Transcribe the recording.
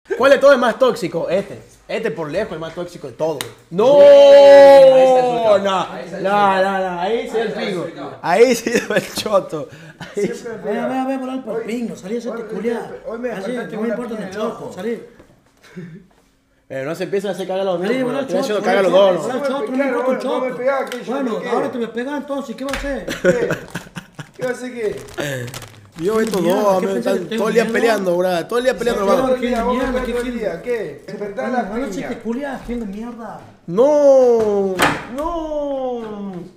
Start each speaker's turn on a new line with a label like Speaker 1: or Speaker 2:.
Speaker 1: ¿Cuál de todos es más tóxico? Este por lejos es el más tóxico de todos. ¡No! No, ahí sí el pingo. Ahí sí el choto.
Speaker 2: Ve, volar por el pingo, salí a hacerte culiar.
Speaker 3: Hoy me
Speaker 2: Así,
Speaker 3: despertaste
Speaker 2: no me
Speaker 3: con
Speaker 2: importa
Speaker 3: una
Speaker 2: el
Speaker 3: piña en el
Speaker 2: choto,
Speaker 3: ojo.
Speaker 2: salí.
Speaker 1: Pero no se empiezan a hacer cagar los
Speaker 2: Salí,
Speaker 1: dos.
Speaker 2: volar el
Speaker 1: Estoy haciendo
Speaker 2: choto.
Speaker 1: cagar los dos.
Speaker 2: Volar
Speaker 1: ¿No?
Speaker 2: el choto, no me importa el
Speaker 3: No me
Speaker 2: choto.
Speaker 3: pegás, que yo
Speaker 2: Bueno,
Speaker 3: me quede.
Speaker 2: ahora te voy a pegar entonces, ¿qué va a hacer?
Speaker 3: ¿Qué va a hacer qué?
Speaker 1: Yo estos
Speaker 2: Mierda,
Speaker 1: dos,
Speaker 2: ¿qué
Speaker 1: me
Speaker 2: pensás
Speaker 1: están
Speaker 2: que tengo
Speaker 1: todo el día
Speaker 2: miedo?
Speaker 1: peleando, brother. Todo el día peleando,
Speaker 2: Todo
Speaker 1: hermano.
Speaker 2: el día,
Speaker 3: Vos me
Speaker 2: mierda,
Speaker 3: pegás
Speaker 2: ¿qué
Speaker 3: todo el
Speaker 2: quieres?
Speaker 3: día, ¿qué? Despertar la
Speaker 2: Van a hacerte
Speaker 3: piña.
Speaker 2: culiar, fiel de mierda.
Speaker 1: No.